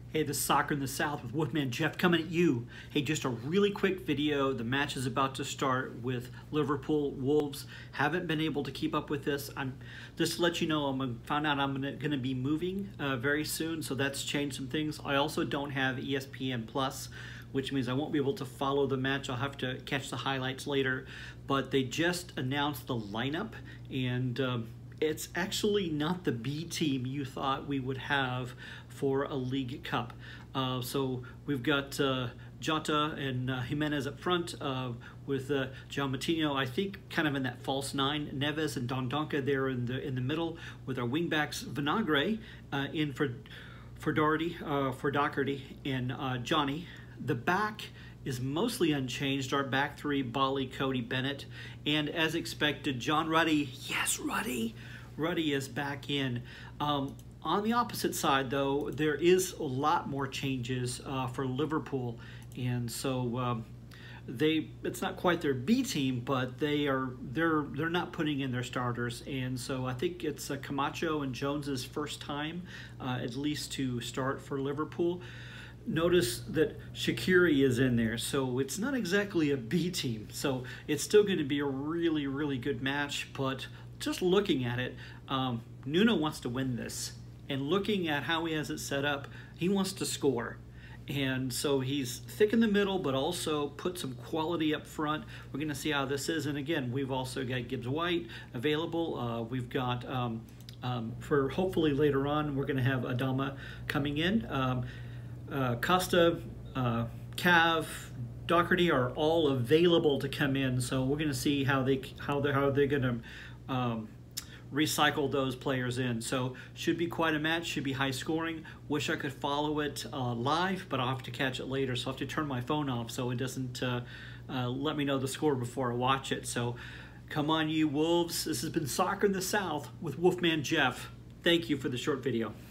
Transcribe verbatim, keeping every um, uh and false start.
Hey, this is Soccer in the South with Wolfman Jeff coming at you. Hey, just a really quick video. The match is about to start with Liverpool Wolves. Haven't been able to keep up with this. I'm just to let you know, I'm found out I'm going to be moving uh, very soon, so that's changed some things. I also don't have E S P N Plus, which means I won't be able to follow the match. I'll have to catch the highlights later. But they just announced the lineup, and um, it's actually not the B team you thought we would have for a League Cup. Uh, so we've got uh, Jota and uh, Jimenez up front uh, with uh, João Moutinho, I think, kind of in that false nine. Neves and Dendoncker there in the in the middle with our wingbacks. Vinagre uh, in for for Doherty, uh, for Doherty and uh, Johnny. The back is mostly unchanged. Our back three: Bali, Cody, Bennett, and as expected, John Ruddy. Yes, Ruddy. Ruddy is back in. Um, on the opposite side, though, there is a lot more changes uh, for Liverpool, and so um, they it's not quite their B team, but they are they're they're not putting in their starters, and so I think it's uh, Camacho and Jones's first time, uh, at least, to start for Liverpool. Notice that Shaqiri is in there, so it's not exactly a B team. So it's still going to be a really, really good match, but just looking at it, um, Nuno wants to win this. And looking at how he has it set up, he wants to score. And so he's thick in the middle, but also put some quality up front. We're going to see how this is. And again, we've also got Gibbs White available. Uh, we've got, um, um, for hopefully later on, we're going to have Adama coming in. Um, Uh, Costa, uh, Cav, Doherty are all available to come in, so we're going to see how they how they how they're going to um, recycle those players in. So should be quite a match. Should be high scoring. Wish I could follow it uh, live, but I'll have to catch it later. So I have to turn my phone off so it doesn't uh, uh, let me know the score before I watch it. So come on, you Wolves! This has been Soccer in the South with Wolfman Jeff. Thank you for the short video.